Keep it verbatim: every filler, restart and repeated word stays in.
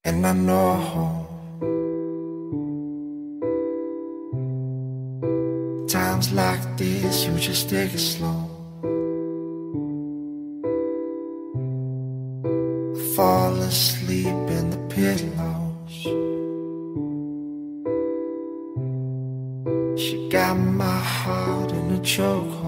And I know times like this, you just take it slow. Fall asleep in the pillows. She got my heart in a chokehold.